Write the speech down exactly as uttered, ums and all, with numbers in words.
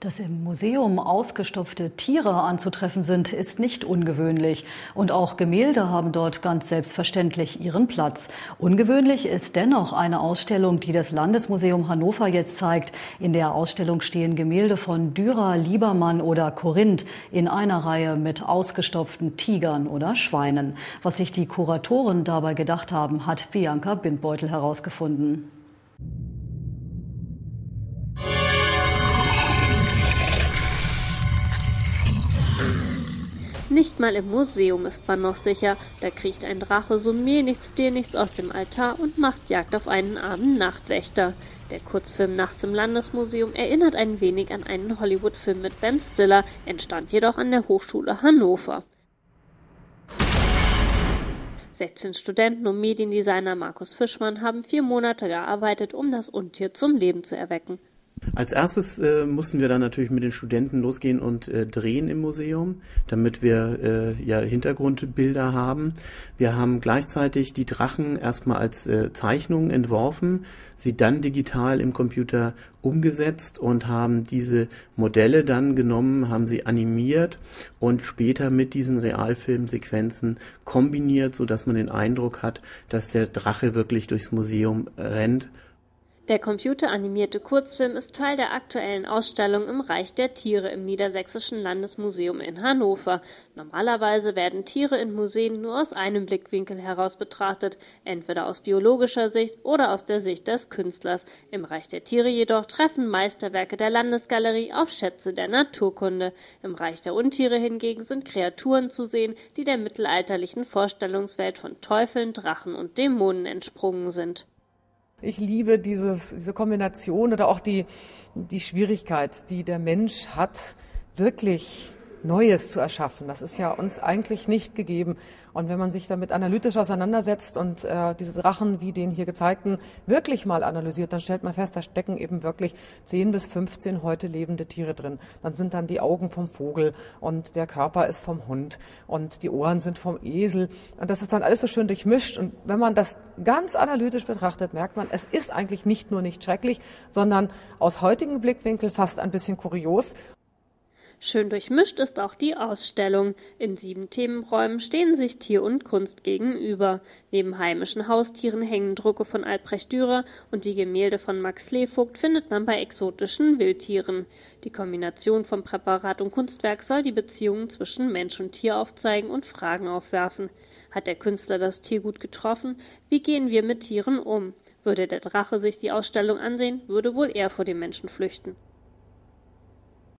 Dass im Museum ausgestopfte Tiere anzutreffen sind, ist nicht ungewöhnlich. Und auch Gemälde haben dort ganz selbstverständlich ihren Platz. Ungewöhnlich ist dennoch eine Ausstellung, die das Landesmuseum Hannover jetzt zeigt. In der Ausstellung stehen Gemälde von Dürer, Liebermann oder Korinth in einer Reihe mit ausgestopften Tigern oder Schweinen. Was sich die Kuratoren dabei gedacht haben, hat Bianca Bindbeutel herausgefunden. Nicht mal im Museum ist man noch sicher. Da kriecht ein Drache so mir nichts, dir nichts aus dem Altar und macht Jagd auf einen armen Nachtwächter. Der Kurzfilm Nachts im Landesmuseum erinnert ein wenig an einen Hollywood-Film mit Ben Stiller, entstand jedoch an der Hochschule Hannover. sechzehn Studenten und Mediendesigner Markus Fischmann haben vier Monate gearbeitet, um das Untier zum Leben zu erwecken. Als erstes äh, mussten wir dann natürlich mit den Studenten losgehen und äh, drehen im Museum, damit wir äh, ja Hintergrundbilder haben. Wir haben gleichzeitig die Drachen erstmal als äh, Zeichnungen entworfen, sie dann digital im Computer umgesetzt und haben diese Modelle dann genommen, haben sie animiert und später mit diesen Realfilmsequenzen kombiniert, sodass man den Eindruck hat, dass der Drache wirklich durchs Museum rennt. Der computeranimierte Kurzfilm ist Teil der aktuellen Ausstellung im Reich der Tiere im Niedersächsischen Landesmuseum in Hannover. Normalerweise werden Tiere in Museen nur aus einem Blickwinkel heraus betrachtet, entweder aus biologischer Sicht oder aus der Sicht des Künstlers. Im Reich der Tiere jedoch treffen Meisterwerke der Landesgalerie auf Schätze der Naturkunde. Im Reich der Untiere hingegen sind Kreaturen zu sehen, die der mittelalterlichen Vorstellungswelt von Teufeln, Drachen und Dämonen entsprungen sind. Ich liebe dieses, diese Kombination oder auch die, die Schwierigkeit, die der Mensch hat, wirklich Neues zu erschaffen. Das ist ja uns eigentlich nicht gegeben. Und wenn man sich damit analytisch auseinandersetzt und äh, diese Drachen, wie den hier gezeigten, wirklich mal analysiert, dann stellt man fest, da stecken eben wirklich zehn bis fünfzehn heute lebende Tiere drin. Dann sind dann die Augen vom Vogel und der Körper ist vom Hund und die Ohren sind vom Esel. Und das ist dann alles so schön durchmischt. Und wenn man das ganz analytisch betrachtet, merkt man, es ist eigentlich nicht nur nicht schrecklich, sondern aus heutigem Blickwinkel fast ein bisschen kurios. Schön durchmischt ist auch die Ausstellung. In sieben Themenräumen stehen sich Tier und Kunst gegenüber. Neben heimischen Haustieren hängen Drucke von Albrecht Dürer und die Gemälde von Max Slevogt findet man bei exotischen Wildtieren. Die Kombination von Präparat und Kunstwerk soll die Beziehungen zwischen Mensch und Tier aufzeigen und Fragen aufwerfen. Hat der Künstler das Tier gut getroffen? Wie gehen wir mit Tieren um? Würde der Drache sich die Ausstellung ansehen, würde wohl er vor dem Menschen flüchten.